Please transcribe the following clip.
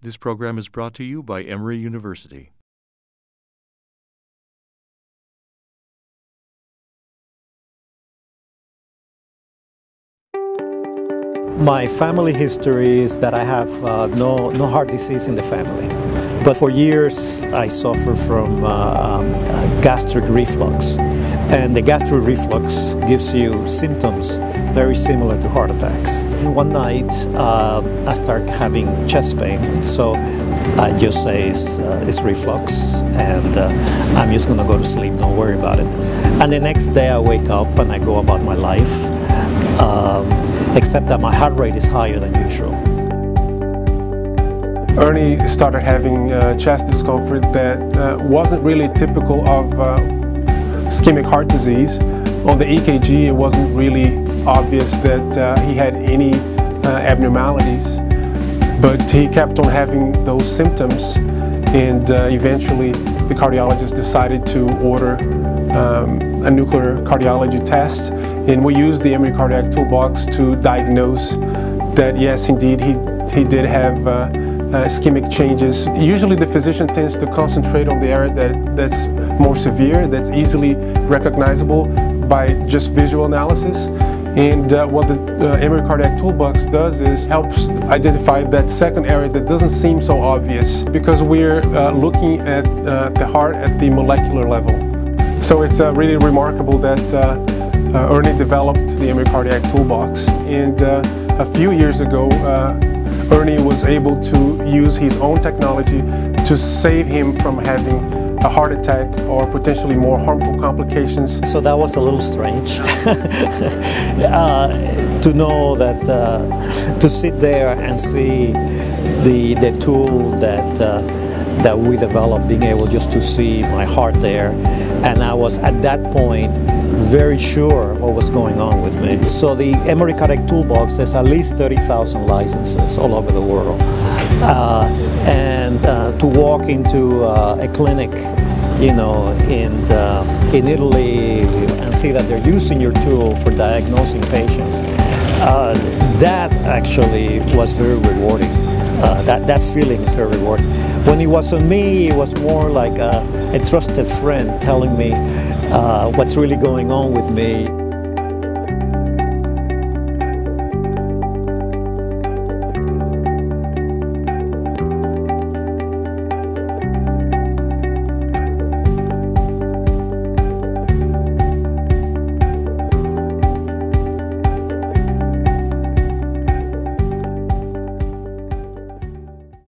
This program is brought to you by Emory University. My family history is that I have no heart disease in the family. But for years I suffered from gastric reflux. And the gastric reflux gives you symptoms very similar to heart attacks. One night I start having chest pain, so I just say it's reflux and I'm just gonna go to sleep, don't worry about it. And the next day I wake up and I go about my life, except that my heart rate is higher than usual. Ernie started having chest discomfort that wasn't really typical of ischemic heart disease. On the EKG, it wasn't really obvious that he had any abnormalities, but he kept on having those symptoms, and eventually the cardiologist decided to order a nuclear cardiology test, and we used the Emory Cardiac Toolbox to diagnose that yes, indeed, he did have ischemic changes. Usually the physician tends to concentrate on the area that's more severe, that's easily recognizable by just visual analysis. And what the Emory Cardiac Toolbox does is helps identify that second area that doesn't seem so obvious, because we're looking at the heart at the molecular level. So it's really remarkable that Ernie developed the Emory Cardiac Toolbox, and a few years ago Ernie was able to use his own technology to save him from having a heart attack or potentially more harmful complications. So that was a little strange to know that, to sit there and see the tool that we developed, being able just to see my heart there. And I was at that point very sure of what was going on with me. So the Emory Cardiac Toolbox has at least 30,000 licenses all over the world. And to walk into a clinic, you know, in Italy and see that they're using your tool for diagnosing patients, that actually was very rewarding. That feeling is very rewarding. When it was on me, it was more like a trusted friend telling me what's really going on with me.